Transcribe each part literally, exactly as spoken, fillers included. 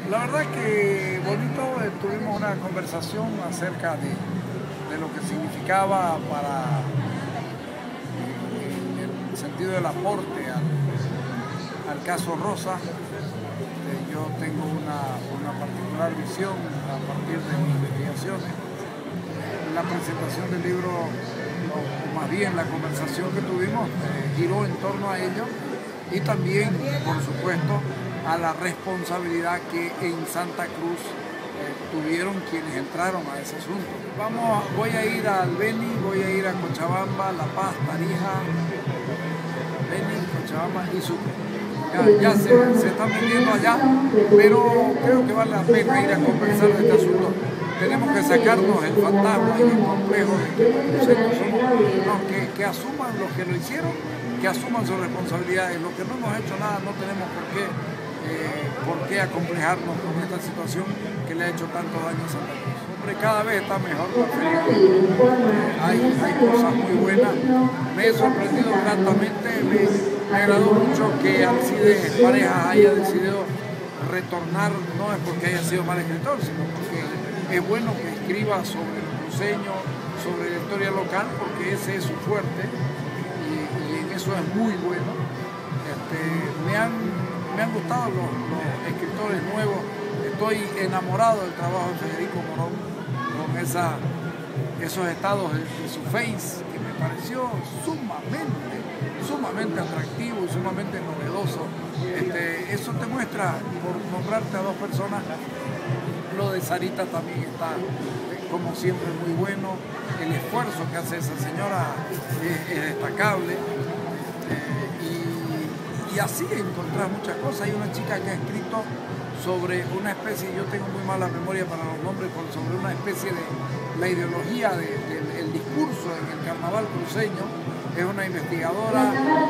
La verdad que bonito, eh, tuvimos una conversación acerca de, de lo que significaba para eh, el sentido del aporte al, al caso Rosa. Eh, yo tengo una, una particular visión a partir de mis investigaciones. La presentación del libro, o más bien la conversación que tuvimos, eh, giró en torno a ello y también, por supuesto, a la responsabilidad que en Santa Cruz eh, tuvieron quienes entraron a ese asunto. Vamos, voy a ir al Beni, voy a ir a Cochabamba, La Paz, Tarija, Beni, Cochabamba y Sucre. Ya, ya se, se están viviendo allá, pero creo que vale la pena ir a conversar de este asunto. Tenemos que sacarnos el fantasma y el complejo de que los somos, no, que, que asuman los que lo hicieron, que asuman sus responsabilidades. Los que no hemos hecho nada no tenemos por qué, eh, por qué acomplejarnos con esta situación que le ha hecho tanto daño a Santa Cruz. Hombre, cada vez está mejor la feria. Hay, hay cosas muy buenas. Me he sorprendido gratamente, me, me agradó mucho que Alcides Parejas haya decidido retornar, no es porque haya sido mal escritor, sino porque es bueno que escriba sobre el cruceño, sobre la historia local, porque ese es su fuerte y, y en eso es muy bueno. Este, me, han, me han gustado los, los escritores nuevos, estoy enamorado del trabajo de Federico Morón, con esa, esos estados de, de su face, que me pareció sumamente, sumamente atractivo y sumamente novedoso. Este, eso te muestra, por nombrarte a dos personas, lo de Sarita también está, como siempre, muy bueno. El esfuerzo que hace esa señora es, es destacable. Eh, y, y así encontrás muchas cosas. Hay una chica que ha escrito sobre una especie, yo tengo muy mala memoria para los nombres, sobre una especie de la ideología del de, de, discurso en el carnaval cruceño. Es una investigadora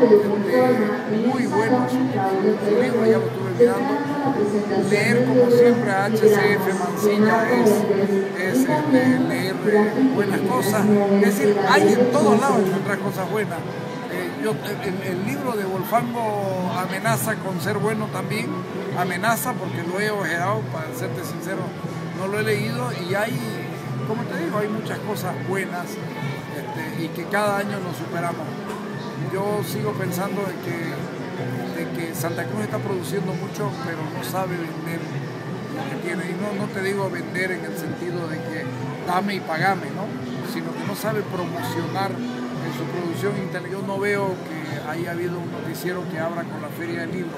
de, muy buena, su, su libro ya lo estuve mirando. Leer como siempre a H C F Mancilla es, es este, leer eh, buenas cosas. Es decir, hay en todos lados encontrar cosas buenas. Eh, yo, el, el libro de Volfango amenaza con ser bueno también, amenaza porque lo he ojeado, para serte sincero, no lo he leído y hay, como te digo, hay muchas cosas buenas. Este, y que cada año nos superamos. Yo sigo pensando de que, de que Santa Cruz está produciendo mucho, pero no sabe vender lo que tiene. Y no, no te digo vender en el sentido de que dame y pagame, ¿no? Sino que no sabe promocionar en su producción interna. Yo no veo que haya habido un noticiero que abra con la Feria del Libro.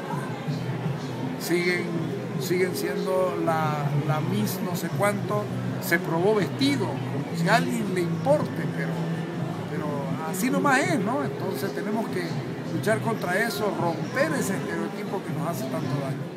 Siguen, siguen siendo la, la Miss no sé cuánto, se probó vestido, como si a alguien le importe, pero, pero así nomás es, ¿no? Entonces tenemos que luchar contra eso, romper ese estereotipo que nos hace tanto daño.